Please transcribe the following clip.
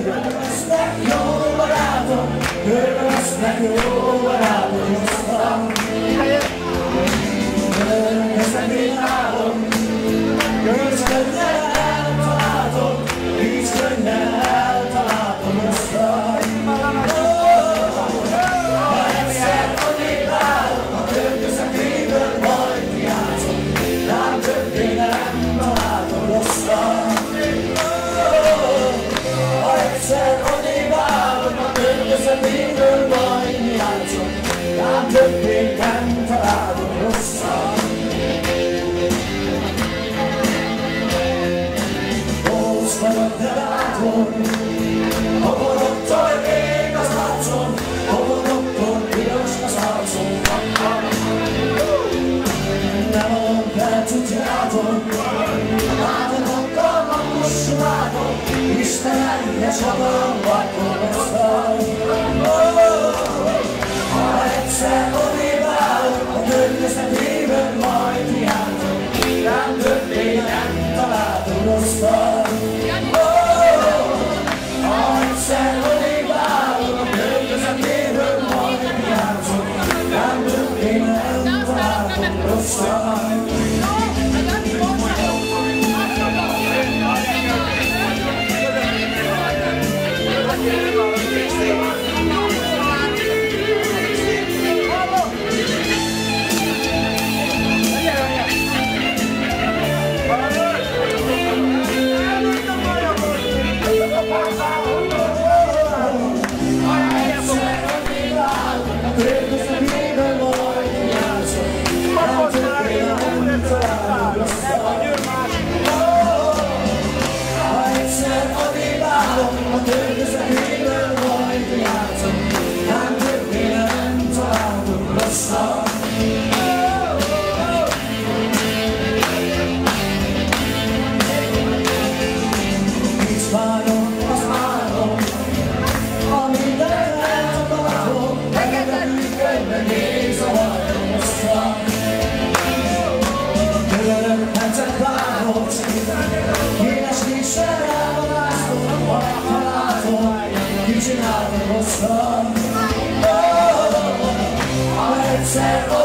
lesznek jó barátom, lesznek jó barátom, Kezdem én állom, így könnyen eltaláltom, így könnyen eltaláltom ha egyszer odébb állom, a környezetéből majd kiátszom, rám többé nem találtom rosszat. Ha egyszer odébb állom, a környezetéből majd kiátszom, rám többé nem találtom rosszat. Vagyok te látom, hoborogtól ég az arcom, hoborogtól piros az arcom. Nem adom fel tudjátom, látomokkal magussulátom, Isten egyes akarom vagyok ha egyszer odébb állok, a környezetéből majd hiányzom, rám többé nem találtom rosszat. Csinálom rosszat, ha egyszer